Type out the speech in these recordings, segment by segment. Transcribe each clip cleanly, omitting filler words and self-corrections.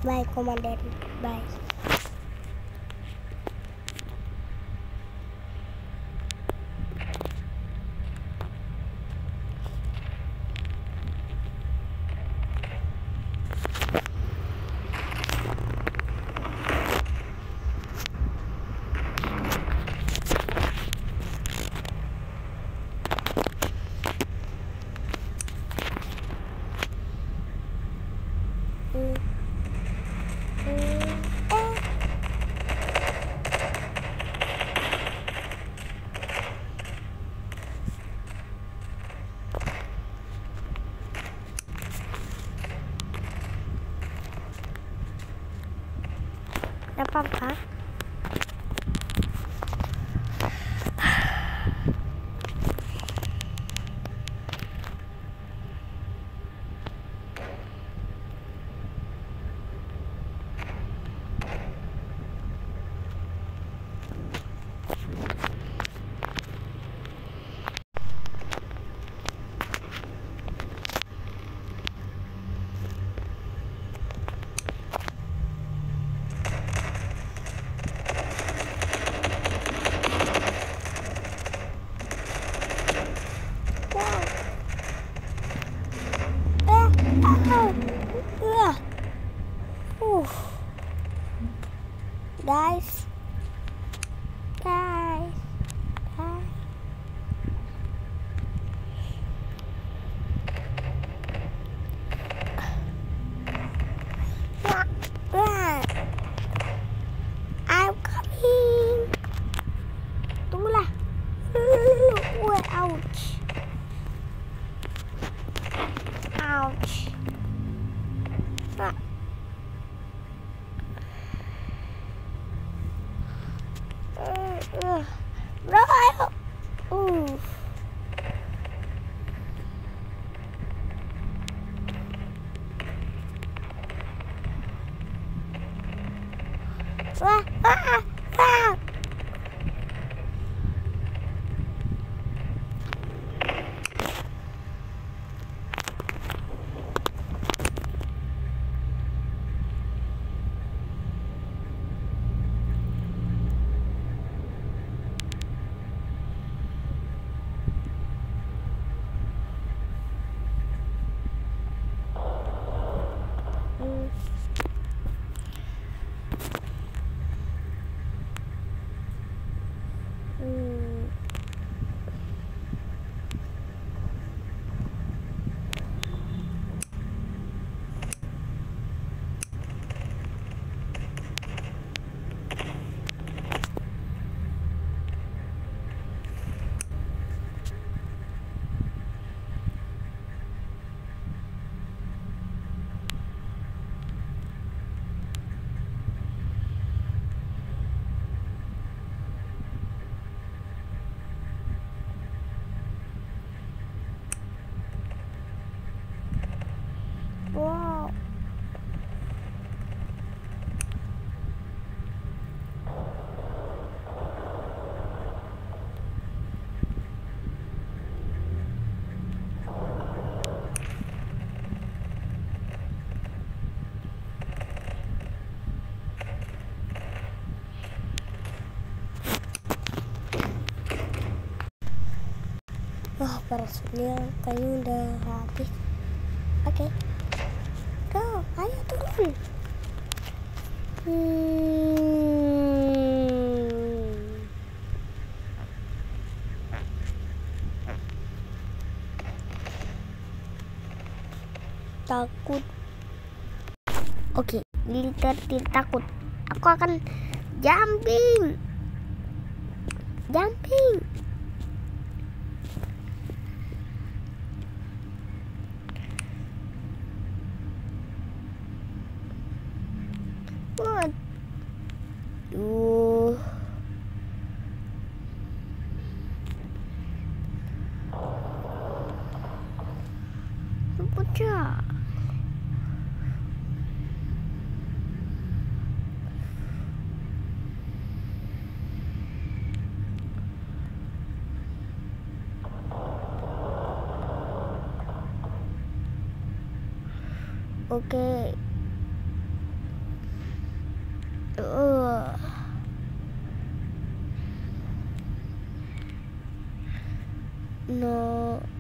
Bye, Komandan. Bye. Apa-apa? Guys. I'm coming. Tunggulah. Ouch. Bro, ayo. Wah. Wow. Wah, parasutnya kayaknya udah habis. Oke. Go, ayo turun. Takut. Oke, Liter takut. Aku akan jumping. Waduh. Bocah. Oke. No.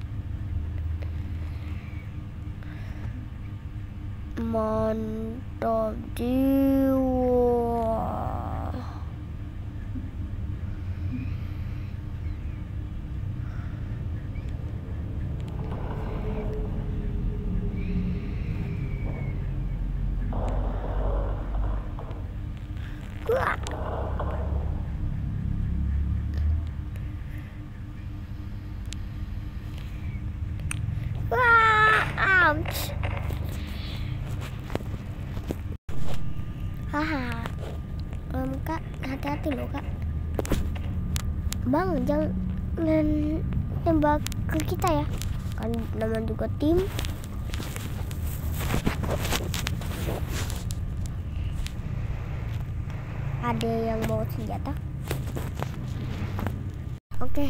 Mantap jiwa. Ouch. Haha. Kak, hati-hati loh kak. Bang, jangan tembak ke kita ya. Kan namanya juga tim. Ada yang bawa senjata. Oke.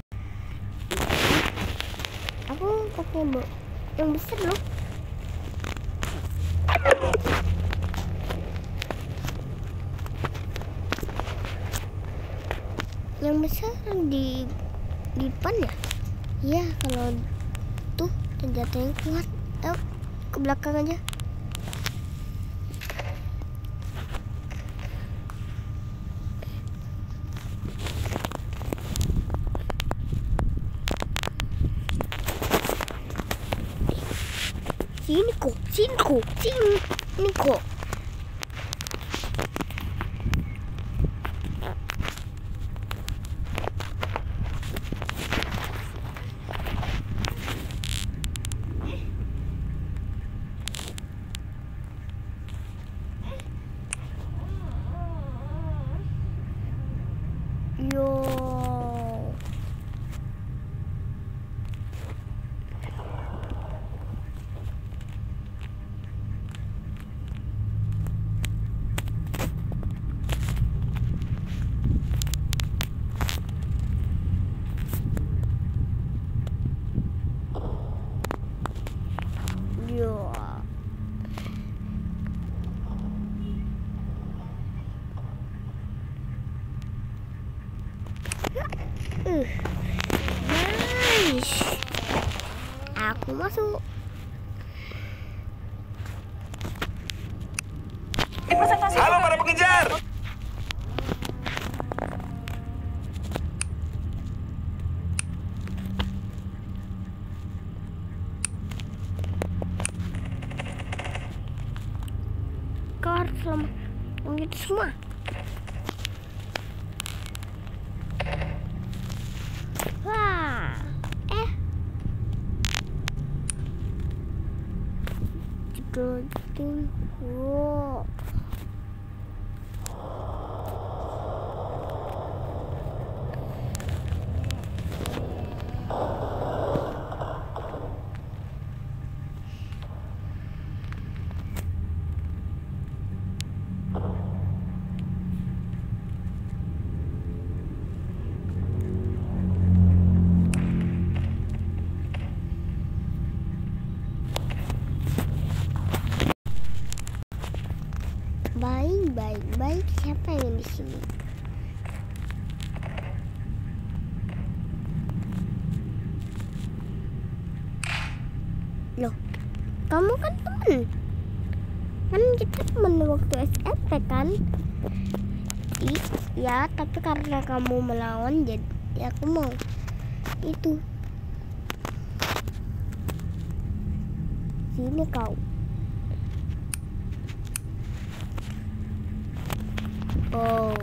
Aku pakai yang besar loh. Yang besar di depan ya? Iya, kalau tuh senjata yang kuat. Ayo ke belakang aja. Sini kok. Sini kok. Yo. Yo. Nice. Aku masuk. Halo para pengejar. Kau harus selamat begitu semua. Wah. Jedotin. Wow. Baik. Siapa yang di sini? Loh, kamu kan temen. Kan kita temen waktu SMP kan? Iya, tapi karena kamu melawan jadi ya aku mau itu. Sini kau. Oh.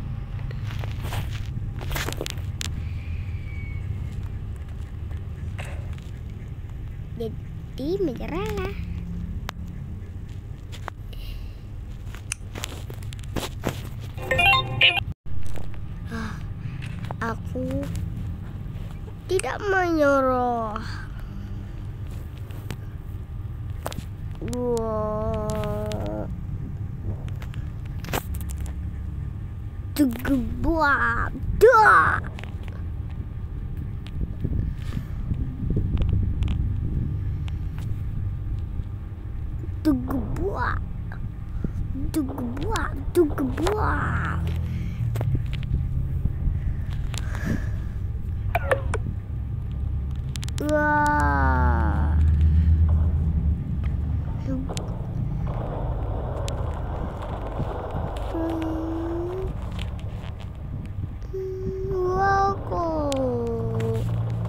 Jadi menyerah. Aku tidak menyerah. Buat dah. Tunggu buat. Wah. Wah. Wow kok.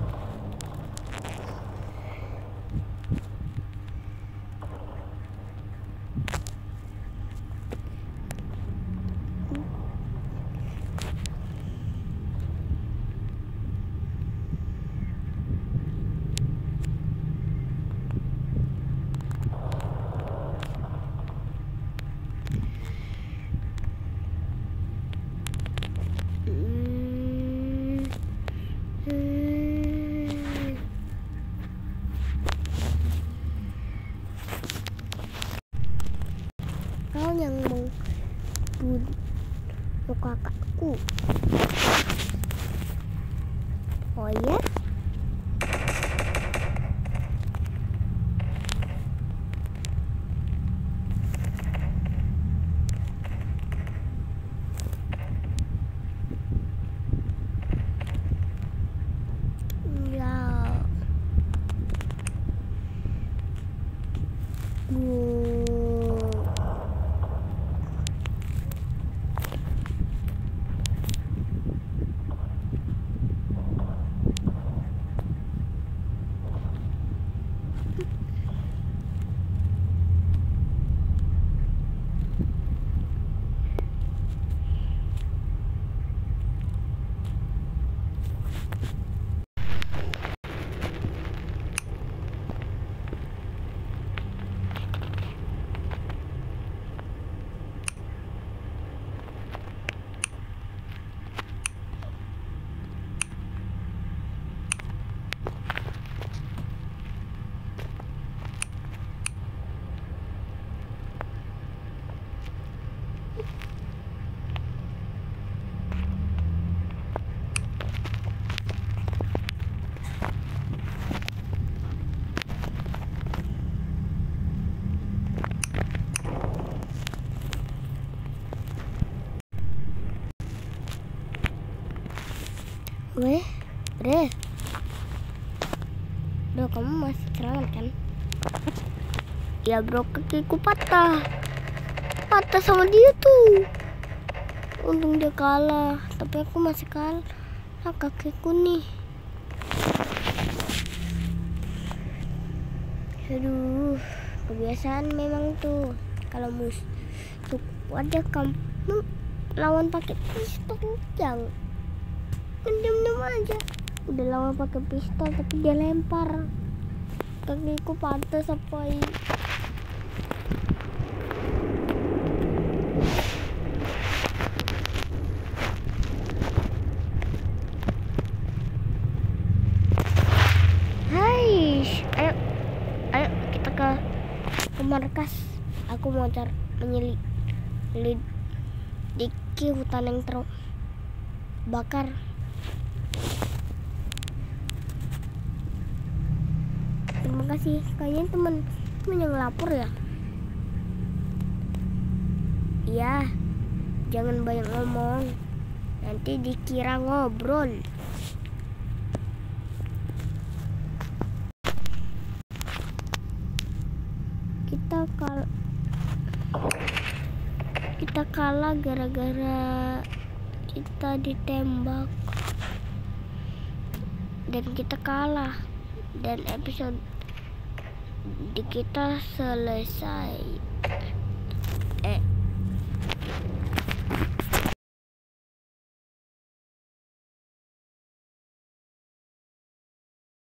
Kau yang membunuh kakakku. Oh ya? Re, bro, kamu masih selamat kan? Ya bro, kakiku patah sama dia tuh. Untung dia kalah, tapi aku masih kalah kakiku nih. Aduh, kebiasaan memang tuh. Kalau musuh wajah kamu lawan pakai pistol, jangan diam-diam aja. Udah lawan pakai pistol tapi dia lempar. Kakiku patah sampai ayo kita ke markas. Aku mau menyelidiki hutan yang terbakar. Terima kasih. Kayaknya teman yang lapor ya. Iya, jangan banyak ngomong, nanti dikira ngobrol. Kita kalah gara-gara kita ditembak dan kita kalah, dan episode kita selesai.